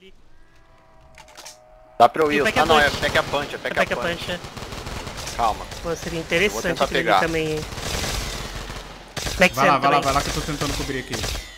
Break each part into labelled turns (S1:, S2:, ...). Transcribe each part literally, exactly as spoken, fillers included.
S1: ali.
S2: Dá pra eu ir.
S1: E o pack
S2: Ah
S1: a
S2: não, é
S1: punch.
S2: pack a punch, é pack
S1: É
S2: a
S1: pack a
S2: punch.
S1: punch, é.
S2: Calma.
S1: Pô, seria
S2: Vou
S1: interessante
S2: tentar
S1: aquele ali
S2: pegar.
S1: também, hein. Max
S3: Vai lá, vai lá,
S1: também.
S3: vai lá que eu tô tentando cobrir aqui.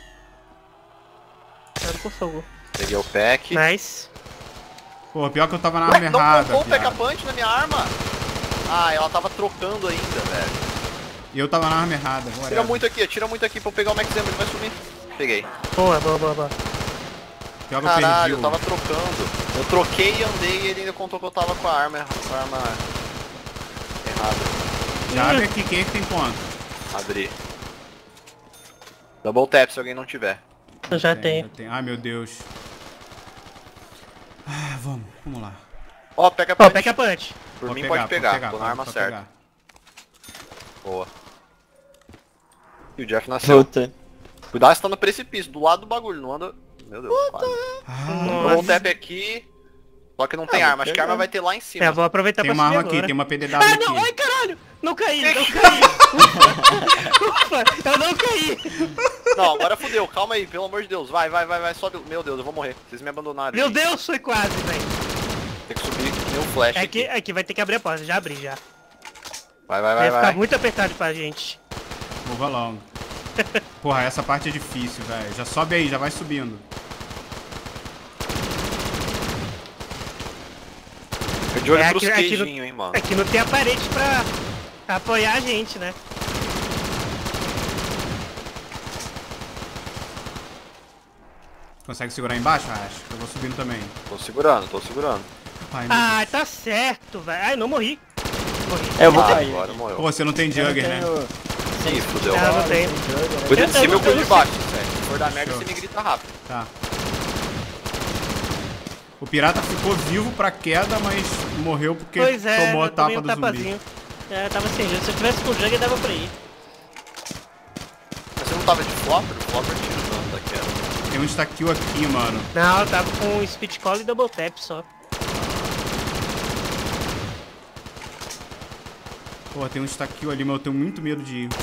S1: Cuidado com fogo.
S2: Peguei o pack.
S1: Nice.
S3: Pô, pior que eu tava na
S2: Ué,
S3: arma
S2: não
S3: errada,
S2: colocou o pack a
S3: piada.
S2: punch na minha arma? Ah, ela tava trocando ainda, velho.
S3: E eu tava na arma errada.
S2: Tira
S3: whatever.
S2: muito aqui, tira muito aqui pra eu pegar o Max Ammo, ele vai sumir. Peguei.
S1: Boa, boa, boa, boa.
S3: Pior que eu perdi
S2: Caralho, eu
S3: o...
S2: tava trocando. Eu troquei e andei e ele ainda contou que eu tava com a arma, com a arma errada.
S3: Já abre aqui, quem é que tem ponto?
S2: Abri. Double tap se alguém não tiver.
S1: Eu já
S3: Tem,
S1: tenho.
S3: eu tenho. Ai, meu Deus. Ah, vamos, vamos lá.
S2: Ó, pega a
S1: Ó,
S2: punch.
S1: pack a punch.
S2: Por
S3: Vou
S2: mim
S3: pegar,
S2: pode
S3: vou
S2: pegar,
S3: pegar,
S2: tô na
S3: pode-
S2: arma
S3: pode
S2: certa.
S3: pegar.
S2: Boa. E o Jeff nasceu.
S4: Voltei.
S2: Cuidado, você tá no precipício, do lado do bagulho, não anda... Meu Deus, quase.
S3: Ah,
S2: Double tap aqui. Só que não tem
S4: Ah,
S2: arma, acho que a arma vai ter lá em cima.
S1: É, vou aproveitar
S3: tem
S1: pra
S3: uma
S1: subir
S3: arma aqui,
S1: agora.
S3: tem uma P D W
S1: Ah,
S3: aqui.
S1: não! Ai, caralho! Não caí, não caí! Ufa! Ufa! Eu não caí!
S2: Não, agora fudeu, calma aí, pelo amor de Deus. Vai, vai, vai, vai, sobe. Meu Deus, eu vou morrer. Vocês me abandonaram.
S1: Meu
S2: gente.
S1: Deus, foi quase, velho.
S2: Tem que subir, tem um flash
S1: Aqui,
S2: aqui.
S1: aqui vai ter que abrir a porta, já abri já.
S2: Vai, vai,
S1: Vai,
S2: vai,
S1: ficar
S2: vai.
S1: muito apertado pra gente.
S3: Move along. Porra, essa parte é difícil, velho. Já sobe aí, já vai subindo.
S2: Fica de olho
S1: É,
S2: pros
S1: aqui- aqui no-
S2: queijinhos, hein, mano.
S1: Aqui não tem a parede pra apoiar a gente, né?
S3: Consegue segurar embaixo, acho? Eu vou subindo também.
S2: Tô segurando, tô segurando.
S3: Ai, meu
S1: Ah,
S3: Deus.
S1: tá certo, velho. Ai, não morri. Morri.
S4: É, eu vou
S2: Ah,
S4: cair.
S2: agora morreu.
S3: Pô, você não tem
S4: Eu não
S3: Jugger, né?
S4: tenho-
S2: Ih, fudeu.
S1: Ah, não tem.
S2: Cuida
S1: Eu-
S2: de
S1: eu
S2: cima e
S1: não-
S2: eu cuido
S1: eu
S2: de
S1: não
S2: baixo, velho. Se for dar merda,
S3: Show.
S2: você me grita rápido.
S3: Tá. O pirata ficou vivo pra queda, mas morreu porque
S1: Pois é,
S3: tomou a
S1: eu tomei
S3: tapa
S1: um
S3: do zumbi.
S1: tapazinho. É, tava sem jeito. Se eu tivesse com o Jugger, dava pra ir.
S2: Mas você não tava de flopper? O flopper tira o dano da queda.
S3: Tem um stack aqui, mano.
S1: Não, eu tava com speed call e double tap só.
S3: Pô, tem um stack ali, mas eu tenho muito medo de ir.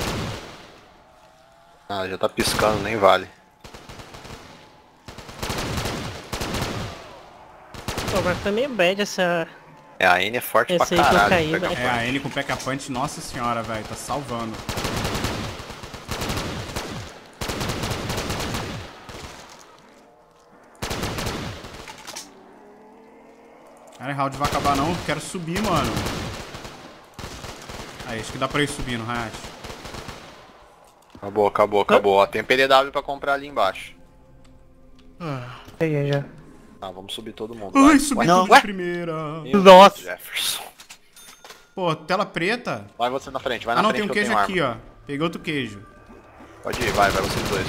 S2: Ah, já tá piscando, nem vale.
S1: Pô, mas foi meio bad essa...
S2: É, a N é forte
S1: Esse
S2: pra
S1: aí que eu
S2: caralho.
S1: caí,
S2: pega
S1: velho.
S3: É, a N com P K Punch, nossa senhora, velho, tá salvando. Cara, o round vai acabar não, quero subir, mano. Aí, acho que dá pra ir subindo, Rash.
S2: Acabou, acabou, acabou. Ó, tem P D W pra comprar ali embaixo.
S1: Peguei já.
S2: Ah, vamos subir todo mundo.
S3: Ai,
S2: vai.
S3: subi
S2: Ué,
S3: tudo
S2: ué?
S3: de primeira.
S2: Meu
S1: Nossa.
S2: Deus, Jefferson.
S3: Pô, tela preta?
S2: Vai você na frente, vai na
S3: Ah não,
S2: frente
S3: tem um
S2: que eu
S3: queijo
S2: tenho
S3: aqui,
S2: arma.
S3: ó. Peguei outro queijo.
S2: Pode ir, vai, vai vocês dois.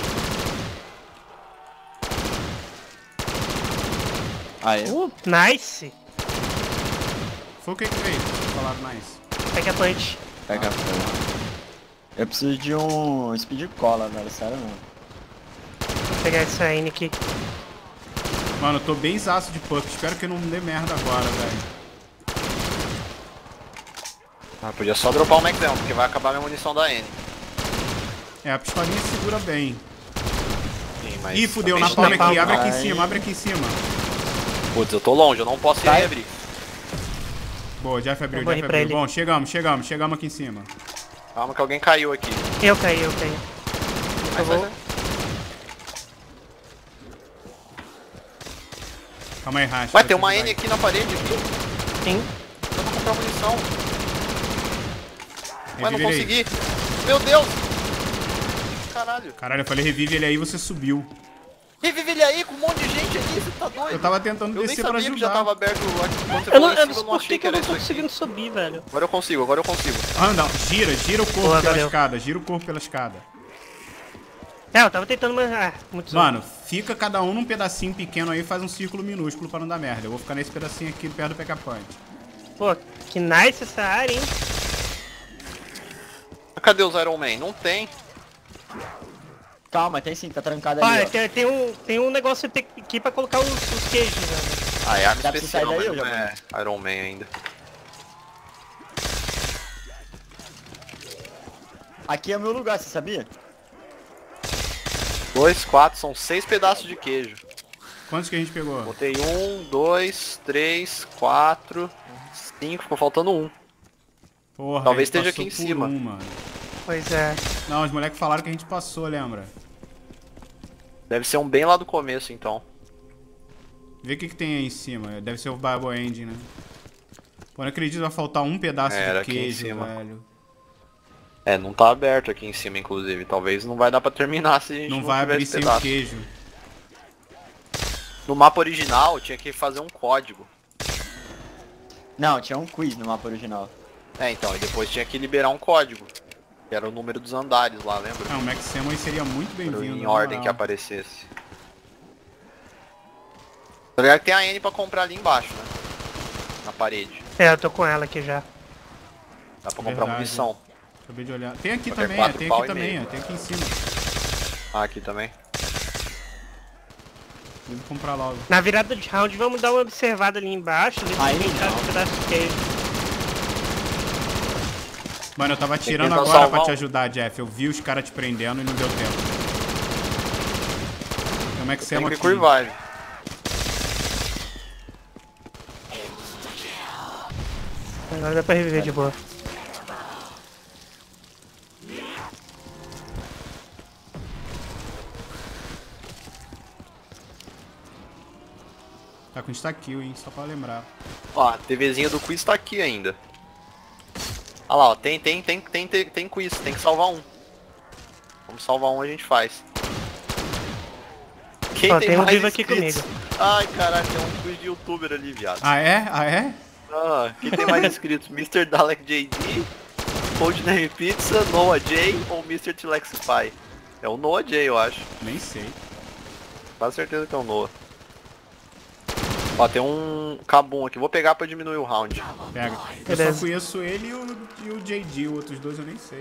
S4: Ah, é?
S1: Uh, nice.
S3: Foi o que que fez? Falaram nice.
S1: Pack a punch.
S4: Pega fogo. Eu preciso de um speed cola, velho, sério mesmo.
S1: Vou pegar essa N aqui.
S3: Mano, eu tô bem zaço de puck. Espero que não dê merda agora, velho.
S2: Ah, podia só dropar o Max Ammo, porque vai acabar minha munição da N.
S3: É, a pistolinha segura bem.
S2: Sim, mas...
S3: Ih, fudeu,
S2: também
S3: na palma
S1: na
S3: aqui.
S1: palma.
S3: Abre aqui em
S4: Ai.
S3: cima, abre aqui em cima.
S2: Putz, eu tô longe, eu não posso ir
S4: Vai.
S2: abrir.
S3: Boa, Jeff abriu,
S1: Eu morri
S3: Jeff
S1: pra
S3: abriu.
S1: ele.
S3: Bom, chegamos, chegamos, chegamos aqui em cima.
S2: Calma que alguém caiu aqui.
S1: Eu caí, eu caí.
S2: Vai, vai, vai.
S3: Calma aí, Racha.
S2: Ué, tem uma N aqui na parede aqui.
S1: Sim.
S2: Eu vou comprar munição. Ué, não
S3: Revive ele aí.
S2: consegui. Meu Deus. Caralho.
S3: Caralho, eu falei revive ele aí e você subiu.
S2: Revive ele aí com um monte de gente aqui, você tá doido?
S3: Eu tava tentando
S2: Eu nem
S3: descer pra
S2: sabia que já
S3: ajudar.
S2: tava aberto aqui quando você
S1: Eu
S2: falou
S1: não,
S2: em
S1: eu
S2: cima,
S1: não
S2: eu
S1: sei
S2: não
S1: por
S2: achei
S1: que
S2: que
S1: que eu
S2: era
S1: não
S2: isso
S1: tô
S2: aqui.
S1: conseguindo subir, velho.
S2: Agora eu consigo, agora eu consigo.
S3: Ah, não, gira, gira o corpo
S1: Boa,
S3: pela
S1: valeu.
S3: escada, gira o corpo pela escada.
S1: É, eu tava tentando, mas... Ah, muito zoado.
S3: Mano, fica cada um num pedacinho pequeno aí e faz um círculo minúsculo pra não dar merda. Eu vou ficar nesse pedacinho aqui perto do P K Punch.
S1: Pô, que nice essa área, hein?
S2: Cadê os Iron Man? Não tem.
S4: Calma, tem sim, tá trancado ali,
S1: Olha,
S4: ó.
S1: tem, tem, um, tem um negócio aqui pra colocar os, os queijos, velho.
S2: Ah, é arma
S4: Dá pra você sair
S2: especial,
S4: daí,
S2: mas
S4: ô,
S2: não é Iron Man ainda.
S4: Aqui é o meu lugar, você sabia?
S2: Dois, quatro, são seis pedaços de queijo.
S3: Quantos que a gente pegou?
S2: Botei um, dois, três, quatro, cinco, ficou faltando um.
S3: Porra,
S2: Talvez
S3: a gente
S2: esteja aqui
S3: passou
S2: em
S3: por
S2: cima.
S3: Um, mano.
S1: Pois é.
S3: Não, os moleques falaram que a gente passou, lembra?
S2: Deve ser um bem lá do começo, então.
S3: Vê o que, que tem aí em cima. Deve ser o Bible End, né? Pô, não acredito que vai faltar um pedaço
S2: É, era
S3: de
S2: aqui em
S3: queijo,
S2: cima.
S3: velho.
S2: É, não tá aberto aqui em cima, inclusive. Talvez não vai dar pra terminar se a gente
S3: Não
S2: não,
S3: vai
S2: tiver
S3: abrir
S2: esse
S3: sem o
S2: pedaço.
S3: queijo.
S2: No mapa original, tinha que fazer um código.
S4: Não, tinha um quiz no mapa original.
S2: É, então, e depois tinha que liberar um código. Que era o número dos andares lá, lembra?
S3: Ah, o Max Samuel seria muito bem-vindo.
S2: Em
S3: na
S2: ordem
S3: moral.
S2: que aparecesse. Tá ligado que tem a N pra comprar ali embaixo, né? Na parede.
S1: É, eu tô com ela aqui já.
S2: Dá pra comprar
S3: Verdade.
S2: munição.
S3: Acabei de olhar. Tem aqui
S2: Qualquer
S3: também, ó,
S2: quatro
S3: tem
S2: pau
S3: aqui
S2: e
S3: também,
S2: meio.
S3: ó, tem aqui em cima.
S2: Ah, aqui também.
S3: Vamos comprar logo.
S1: Na virada de round, vamos dar uma observada ali embaixo. Ver se
S4: Aí
S1: alguém tá
S4: não.
S1: com um pedaço de queijo.
S3: Mano, eu tava atirando
S2: tentar
S3: agora
S2: salvar
S3: pra te
S2: um.
S3: ajudar, Jeff. Eu vi os caras te prendendo e não deu tempo. Tem o Max
S2: Tem
S3: Samuel
S2: que
S3: aqui.
S2: curvar.
S1: Agora dá pra reviver de boa.
S3: Tá com insta-kill, hein? Só pra lembrar.
S2: Ó, a TVzinha do quiz tá aqui ainda. Olha lá, ó, tem, tem, tem, tem, tem, tem quiz, tem que salvar um. Vamos salvar um, a gente faz. Quem
S1: Ó,
S2: tem,
S1: tem um
S2: mais
S1: vivo aqui
S2: inscritos?
S1: comigo.
S2: Ai, caralho, tem um quiz de youtuber ali, viado.
S3: Ah, é? Ah, é?
S2: Ah, quem tem mais inscritos? mister Dalek J D, Codename Pizza, Noah J ou mister Tilexify? É o Noah J, eu acho.
S3: Nem sei.
S2: Quase certeza que é o Noah. Ó, tem um Kabum aqui. Vou pegar pra diminuir o round.
S3: Pega. Eu
S1: Beleza.
S3: só conheço ele e o, e o J D, os outros dois eu nem sei.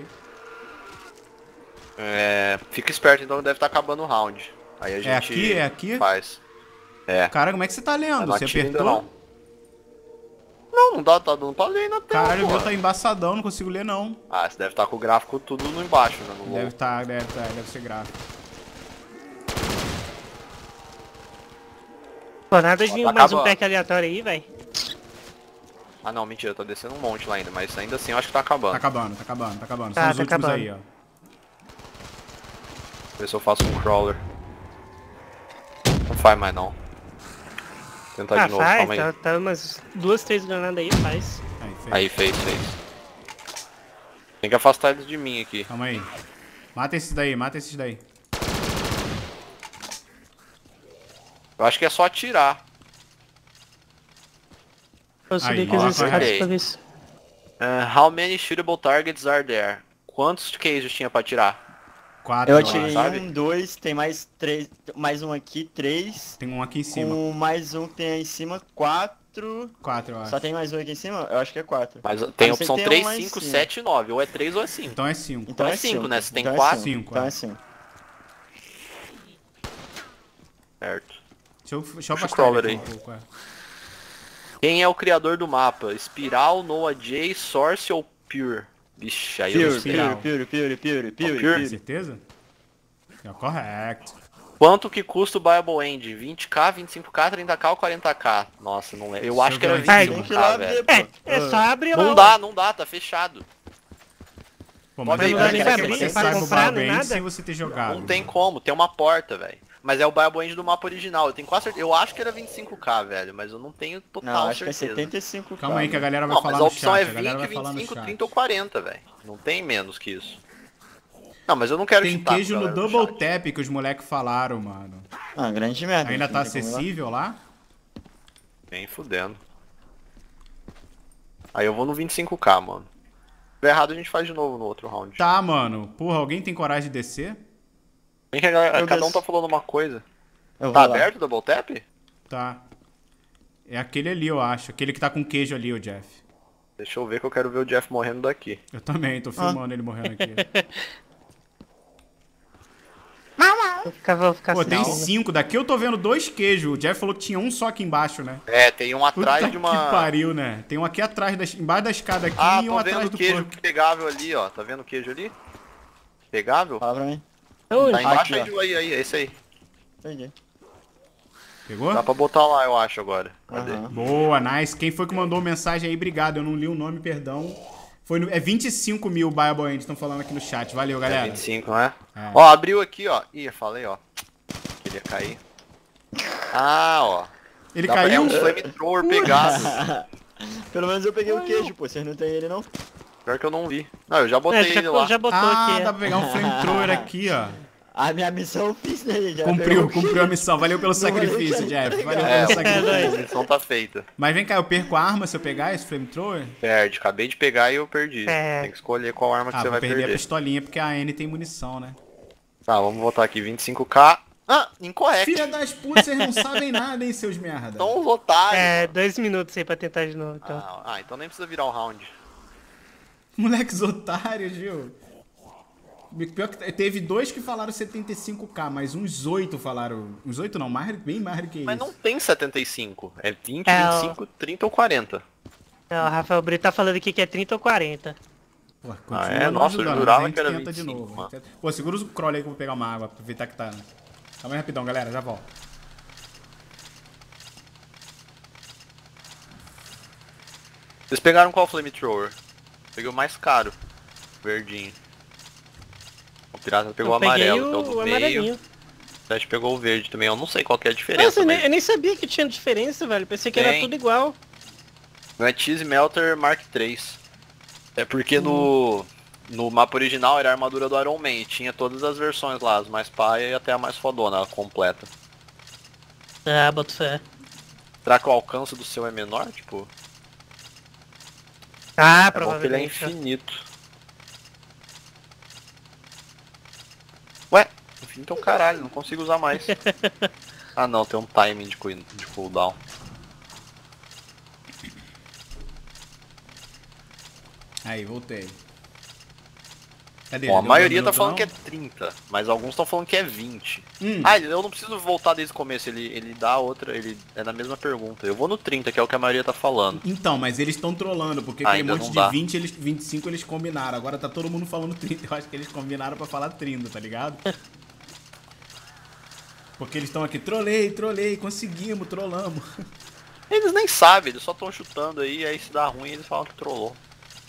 S2: É... Fica esperto, então deve estar acabando o round. Aí a gente
S3: É aqui? É aqui?
S2: faz. É.
S3: Cara, como é que você tá lendo?
S2: Não
S3: Você
S2: atira ainda
S3: apertou?
S2: não. Não, não dá, tá dando pra ler na tela,
S3: Caralho, o meu
S2: pô.
S3: tá embaçadão, não consigo ler não.
S2: Ah, você deve estar com o gráfico tudo no embaixo, né? No
S3: Deve
S2: low.
S3: tá, deve tá, deve ser gráfico.
S1: Pô, nada de
S2: Ó,
S1: vir
S2: tá
S1: mais um
S2: acabando.
S1: pack aleatório aí, velho.
S2: Ah não, mentira, tá descendo um monte lá ainda, mas ainda assim eu acho que tá acabando.
S3: Tá acabando, tá acabando, tá acabando.
S1: Tá,
S3: São os
S1: tá
S3: últimos
S1: acabando.
S3: aí, ó.
S2: Ver se eu faço um crawler. Não faz mais não. Vou tentar
S1: Ah,
S2: de novo,
S1: faz,
S2: calma aí.
S1: tá, tá umas duas, três granadas aí, faz.
S3: Aí, fez.
S2: Aí, fez, fez. Tem que afastar eles de mim aqui.
S3: Calma aí. Mata esses daí, mata esses daí.
S2: Eu acho que é só atirar.
S1: Eu subi
S3: Aí,
S1: aqui
S3: ó,
S1: os escadas
S2: ok.
S1: pra ver se...
S2: Uh, how many shootable targets are there? Quantos queijos tinha pra atirar?
S3: Quatro,
S4: Eu
S3: acho.
S4: atirei
S2: sabe?
S4: um, dois, tem mais três, mais um aqui, três.
S3: Tem um aqui em cima.
S4: Com mais um que tem aí em cima, quatro.
S3: Quatro, eu acho.
S4: Só tem mais um aqui em cima? Eu acho que é quatro.
S2: Mas tem
S4: A
S2: a
S4: não ser
S2: opção
S4: que tenha
S2: três,
S4: um lá em
S2: cinco,
S4: cima.
S2: sete e nove. Ou é três ou é cinco.
S3: Então é cinco.
S4: Então
S2: é
S4: é
S2: cinco,
S4: cinco,
S2: né? Você tem
S4: então é
S2: quatro?
S4: cinco,
S3: Cinco,
S4: Então
S3: é.
S4: é cinco.
S2: Certo.
S3: Deixa eu, deixa eu
S2: Puxa o
S3: afastar
S2: crawler
S3: ele
S2: aí.
S3: aqui um pouco, é.
S2: Quem é o criador do mapa? Espiral, Noah J, Source ou Pure? Vixe, aí eu
S4: Pure,
S2: não sei.
S3: Espiral.
S4: pure, pure, pure, pure, pure,
S2: Pure?
S4: pure.
S3: Certeza? É correto.
S2: Quanto que custa o Bible End? vinte k, vinte e cinco k, trinta k ou quarenta k? Nossa, não lembro. Eu acho que era
S3: ver aqui.
S2: vinte e
S4: Tem
S2: cinco
S4: que ir lá
S2: k,
S4: ver,
S2: velho.
S4: pô.
S1: É, é só abrir lá.
S2: Não
S1: ó.
S2: dá, não dá, tá fechado.
S3: Pô,
S2: Pode
S3: mas
S2: ir,
S3: aí,
S2: vai
S3: como é
S2: abrir,
S3: que você
S2: vai
S3: sabe o
S1: comprar,
S3: Bible
S1: não
S3: End
S1: nada?
S3: sem você ter jogado?
S2: Não tem como, tem uma porta, velho. Mas é o Bible End do mapa original. Eu tenho quase certeza. Eu acho que era vinte e cinco k, velho, mas eu não tenho total
S4: Não, acho que é
S2: certeza.
S4: setenta e cinco k.
S3: Calma aí que a galera vai
S2: Não,
S3: falar
S2: mas a
S3: no
S2: opção
S3: chat.
S2: é
S3: a galera vai
S2: vinte,
S3: falar
S2: vinte e
S3: no
S2: cinco,
S3: chat.
S2: trinta ou quarenta, velho. Não tem menos que isso. Não, mas eu não quero
S3: Tem
S2: chutar
S3: queijo
S2: pro
S3: no
S2: galera do
S3: Double
S2: chat.
S3: Tap que os moleques falaram, mano.
S4: Ah, grande merda.
S3: Ainda
S4: não
S3: tá
S4: tem como ir lá.
S3: acessível lá?
S2: Nem fudendo. Aí eu vou no vinte e cinco k, mano. Se der errado, a gente faz de novo no outro round.
S3: Tá, mano. Porra, alguém tem coragem de descer?
S2: Bem que a galera-
S4: Eu
S2: cada um
S4: desço.
S2: tá falando uma coisa.
S4: Eu
S2: Tá
S4: vou lá.
S2: aberto o Double Tap?
S3: Tá. É aquele ali, eu acho. Aquele que tá com queijo ali, o Jeff.
S2: Deixa eu ver que eu quero ver o Jeff morrendo daqui.
S3: Eu também, tô filmando ele morrendo aqui.
S1: Vou ficar, vou ficar
S3: Pô, tem
S1: assistindo.
S3: cinco. Daqui eu tô vendo dois queijos. O Jeff falou que tinha um só aqui embaixo, né?
S2: É, tem um
S3: Puta
S2: atrás de uma...
S3: que pariu, né? Tem um aqui atrás, da, embaixo da escada aqui
S2: Ah,
S3: e
S2: tô
S3: um
S2: vendo
S3: atrás
S2: o
S3: do
S2: queijo
S3: porco.
S2: pegável ali, ó. Tá vendo o queijo ali? Pegável?
S4: Fala pra mim.
S1: Onde?
S2: Tá embaixo
S4: Aqui,
S2: aí, aí, aí, esse aí.
S4: Entendi.
S3: Pegou?
S2: Dá pra botar lá, eu acho, agora. Cadê?
S4: Aham.
S3: Boa, nice. Quem foi que mandou mensagem aí? Obrigado, eu não li o nome, perdão. Foi no... É vinte e cinco mil Bible End, estão falando aqui no chat. Valeu,
S2: É
S3: galera.
S2: vinte e cinco, não é?
S3: É.
S2: Ó, abriu aqui, ó. Ih, eu falei, ó. Queria cair. Ah, ó.
S3: Ele
S2: Dá pra- É
S3: caiu?
S2: um flamethrower pegado.
S4: Pelo menos eu peguei o queijo, pô. Vocês não tem ele, não?
S2: Pior que eu não vi. Não, eu já
S1: É,
S2: botei
S1: já,
S2: ele lá.
S1: já botou
S3: Ah,
S1: aqui.
S3: dá
S1: é.
S3: pra pegar um flamethrower aqui, ó.
S4: A minha missão eu fiz, né, gente? Já
S3: Cumpriu,
S4: pegou o
S3: cumpriu a
S4: queijo.
S3: missão. Valeu pelo
S4: Não valeu,
S3: sacrifício,
S4: já
S3: Jeff.
S4: tá
S3: Valeu
S2: É,
S3: pelo
S1: É,
S3: sacrifício.
S2: a missão tá feita.
S3: Mas vem cá, eu perco a arma se eu pegar esse flamethrower?
S2: Perde, acabei de pegar e eu perdi.
S1: É.
S2: Tem que escolher qual arma que
S3: Ah,
S2: você
S3: vou
S2: vai
S3: perder
S2: perder.
S3: a pistolinha porque a N tem munição, né?
S2: Tá, vamos botar aqui vinte e cinco K. Ah, incorreto.
S3: Filha das putas, vocês não sabem nada, hein, seus merda.
S2: Então votar.
S1: É, dois minutos aí pra tentar de novo, então.
S2: Ah, ah, então nem precisa virar o round.
S3: Moleques otários, viu? Pior que teve dois que falaram setenta e cinco K, mas uns oito falaram... Uns oito não, mais, bem mais do que
S2: Mas
S3: isso.
S2: não tem setenta e cinco. É vinte,
S1: É,
S2: vinte
S1: ó.
S2: e cinco, trinta ou quarenta.
S1: É, o Rafael Brito tá falando aqui que é trinta ou quarenta.
S3: Pô,
S2: Ah,
S3: continua
S2: é?
S3: não
S2: Nossa, eu
S3: ajudando,
S2: jurava
S3: mas a gente
S2: que era
S3: tenta de
S2: vinte e cinco,
S3: novo.
S2: mano.
S3: Pô, segura o crawl aí que eu vou pegar uma água, aproveitar que tá... Calma aí rapidão, galera, já volto.
S2: Vocês pegaram qual flamethrower? Peguei o mais caro. Verdinho. O pirata pegou o
S1: Eu peguei
S2: amarelo, que é o
S1: o,
S2: do
S1: o
S2: meio.
S1: amarelinho.
S2: O Seth pegou o verde também. Eu não sei qual que é a diferença.
S1: Nossa, eu nem,
S2: mas...
S1: eu nem sabia que tinha diferença, velho. Pensei que era
S2: Tem.
S1: tudo igual.
S2: Não é Cheese Melter Mark três. É porque no, no mapa original era a armadura do Iron Man. E tinha todas as versões lá, as mais paia e até a mais fodona, a completa.
S1: Ah, boto fé.
S2: Será que o alcance do seu é menor? Tipo,
S1: Ah,
S2: é bom que ele é
S1: provavelmente.
S2: infinito. Ué, infinito é o caralho, não consigo usar mais. Ah não, tem um timing de, cool- de cooldown.
S3: Aí, voltei. Cadê?
S2: Bom, a
S3: Deu
S2: maioria
S3: dois
S2: tá falando
S3: minutos,
S2: que é trinta, mas alguns estão falando que é vinte.
S3: Hum.
S2: Ah, eu não preciso voltar desde o começo, ele, ele dá outra, ele é na mesma pergunta. Eu vou no trinta, que é o que a maioria tá falando.
S3: não? Então, mas eles estão trolando, porque
S2: Ah,
S3: aquele
S2: ainda
S3: monte
S2: não
S3: de
S2: dá.
S3: vinte, eles, vinte e cinco eles combinaram. Agora tá todo mundo falando trinta. Eu acho que eles combinaram pra falar trinta, tá ligado? Porque eles estão aqui, trolei, trolei, conseguimos, trollamos.
S2: Eles nem sabem, eles só estão chutando aí, aí se dá ruim eles falam que trollou.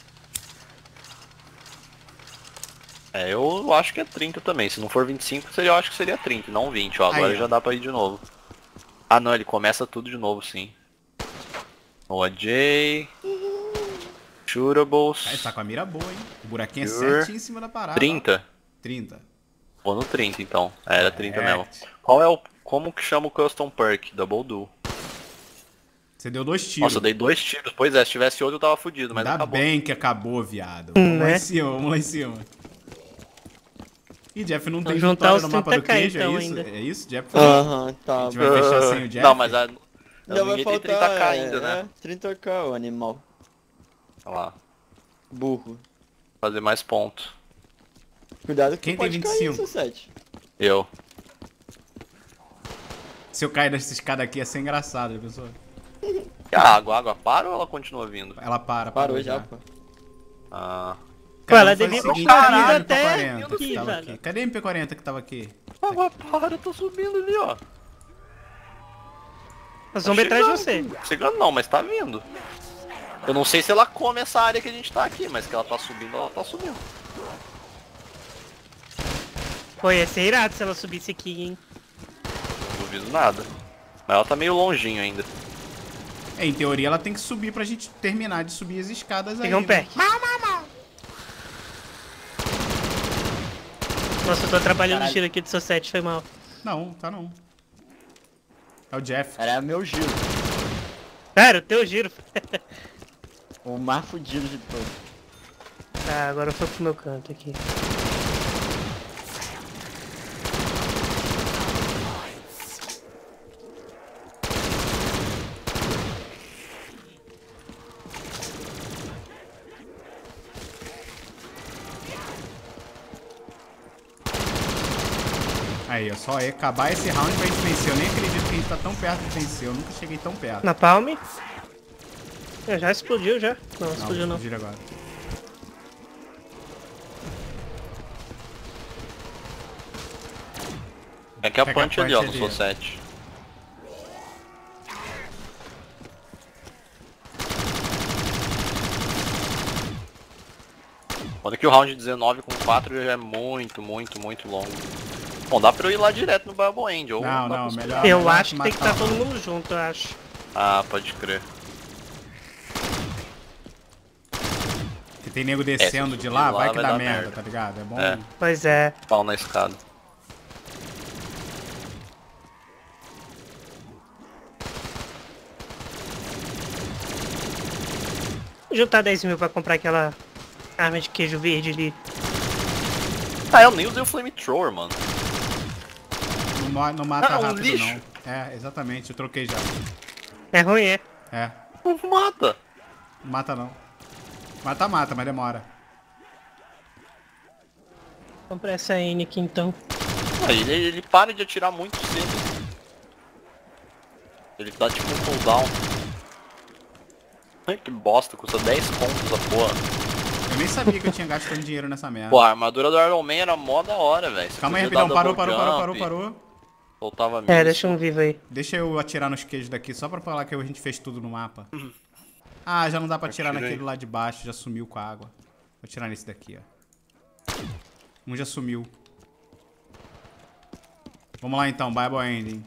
S2: É, eu acho que é trinta também. Se não for vinte e cinco, seria, eu acho que seria trinta, não vinte. Ó, agora
S3: Aí, ó.
S2: já dá pra ir de novo. Ah não, ele começa tudo de novo, sim. O J. Shootables.
S3: Aí tá com a mira boa, hein? O buraquinho é
S2: Sure.
S3: certinho em cima da parada.
S2: trinta.
S3: trinta.
S2: Vou no trinta então. É, era trinta mesmo.
S3: Correct.
S2: Qual é o... Como que chama o Custom Perk? Double Duel.
S3: Você deu dois tiros.
S2: Nossa, eu dei dois tiros. Pois é, se tivesse outro eu tava fudido, mas
S3: Ainda
S2: acabou.
S3: bem que acabou, viado. Vamos lá
S1: né?
S3: em cima, vamos lá em cima. Ih, Jeff não tem
S1: Vamos juntar
S3: vitória
S1: os
S3: no mapa do
S1: trinta K
S3: queijo,
S1: então
S3: é isso?
S1: ainda.
S3: É isso, Jeff?
S4: Aham,
S3: A
S4: tá.
S3: gente vai fechar sem o Jeff?
S2: Não, mas a...
S4: Ainda vai
S2: ninguém tem trinta
S4: faltar,
S2: K ainda, né?
S4: é, trinta K, o animal.
S2: Olha lá.
S4: Burro.
S2: Fazer mais pontos.
S4: Cuidado que
S3: Quem
S4: pode
S3: tem
S4: cair,
S3: vinte e cinco?
S4: seu sete.
S2: Eu.
S3: Se eu cair dessa escada aqui ia ser engraçado, já pensou?
S2: E a água, a água para ou ela continua vindo?
S3: Ela para,
S4: Parou já, pô.
S2: Ah.
S1: Pô, ela
S3: vamos fazer
S1: devia
S3: o seguinte,
S1: custar
S3: cadê a
S1: vida
S3: M P quarenta
S1: até
S3: que
S1: aqui,
S3: tava
S1: velho.
S3: aqui? Cadê a M P quarenta que tava aqui?
S2: A água para, eu tô subindo ali, ó.
S1: Nós vamos atrás de você.
S2: Chegando não, mas tá vindo. Eu não sei se ela come essa área que a gente tá aqui, mas que ela tá subindo, ela tá subindo.
S1: Pô, ia ser irado se ela subisse aqui, hein.
S2: Não duvido nada. Mas ela tá meio longinho ainda.
S3: É, em teoria ela tem que subir pra gente terminar de subir as escadas aí.
S1: Pegar um
S3: né?
S1: pack. Nossa, eu tô atrapalhando o tiro aqui do seu set, foi mal.
S3: Não, tá não. É o Jeff.
S4: Era meu giro.
S1: Cara, o teu giro.
S4: O mais fudido de todos.
S1: Tá, agora eu fui pro meu canto aqui.
S3: Aí, ó, só aí acabar esse round pra gente vencer. Eu nem acredito que a gente tá tão perto de vencer. Eu nunca cheguei tão perto.
S1: Na palme. É, já explodiu já. Não, explodiu não.
S3: Gira agora.
S2: É que a
S3: Pega a
S2: punch ali, ó,
S3: punch
S2: no
S3: ali.
S2: seu set. Olha que o round dezenove com quatro já é muito, muito, muito longo. Bom, dá pra eu ir lá direto no Bible End, ou
S3: Não,
S2: dá
S3: não,
S2: pra-
S3: melhor.
S1: Eu
S3: melhor
S1: acho que tem que
S3: matar
S1: estar todo
S3: o-
S1: mundo junto, eu acho.
S2: Ah, pode crer.
S3: Que tem nego descendo
S2: se
S3: de
S2: subir
S3: lá,
S2: lá,
S3: vai que
S2: vai
S3: dá
S2: dar
S3: merda,
S2: merda.
S3: tá ligado? É bom.
S2: É.
S1: Pois é.
S2: Pau na escada.
S1: Vou juntar dez mil pra comprar aquela arma de queijo verde ali.
S2: Ah, eu nem usei o Flamethrower, mano.
S3: Não, mo- não mata
S2: Ah, um
S3: rápido,
S2: lixo.
S3: não. É, exatamente, eu troquei já.
S1: É ruim, é?
S3: É,
S2: Não mata.
S3: não mata não. Mata, mata, mas demora.
S1: Vou comprar essa N aqui então.
S2: Ah, ele, ele para de atirar muito cedo. Ele dá tipo um cooldown. Ai, que bosta, custa dez contos a porra.
S3: Eu nem sabia que eu tinha gasto tanto dinheiro nessa merda.
S2: Pô, a armadura do Iron Man era mó da hora, velho. Você
S3: Calma aí,
S2: podia
S3: rapidão,
S2: dar
S3: parou,
S2: double
S3: parou, parou,
S2: jump,
S3: parou, parou.
S2: Soltava
S1: É,
S2: míssil.
S1: deixa um vivo aí.
S3: Deixa eu atirar nos queijos daqui, só pra falar que a gente fez tudo no mapa. Ah, já não dá pra atirar
S2: Atirei.
S3: naquele lá de baixo, já sumiu com a água. Vou atirar nesse daqui, ó. Um já sumiu. Vamos lá então, Bible Ending.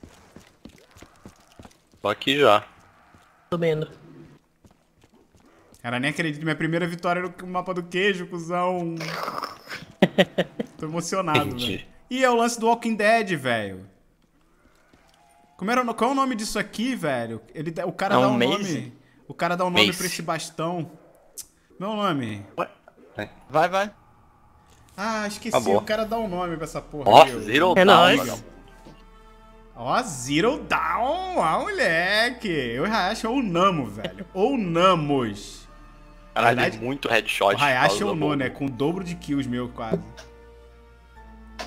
S2: Tô aqui já.
S1: Tô vendo.
S3: Cara, nem acredito, minha primeira vitória no mapa do queijo, cuzão. Tô emocionado,
S2: Entendi.
S3: velho. E é o lance do Walking Dead, velho. Como era, qual é o nome disso aqui, velho? Ele, dá- o cara
S4: É
S3: dá
S4: um
S3: um
S4: mace?
S3: nome. O cara dá um nome
S2: Mace.
S3: pra esse bastão. Meu nome.
S2: Ué? É.
S4: Vai, vai.
S3: Ah, esqueci.
S2: Acabou.
S3: O cara dá um nome pra essa porra.
S2: Ó,
S3: viu?
S2: Zero
S1: É
S2: Down,
S1: nóis.
S2: mano.
S3: Ó, Zero Down. Ó, moleque. Eu já acho ou Namo, velho. Ou Namos.
S2: Caralho,
S3: verdade,
S2: é muito headshot.
S3: O Hayashi
S2: por
S3: ou
S2: causa da
S3: No,
S2: bomba.
S3: né? Com o dobro de kills meu, quase.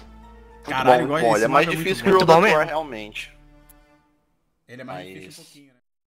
S2: Muito
S3: Caralho,
S2: bom,
S3: igual
S2: bom,
S3: esse
S2: ele é mais
S3: mapa é muito
S2: difícil
S3: bom.
S2: que o
S1: Muito bom
S2: Rodator,
S1: mesmo.
S2: realmente.
S3: Ele é mais
S2: Mas-
S3: difícil um pouquinho, né?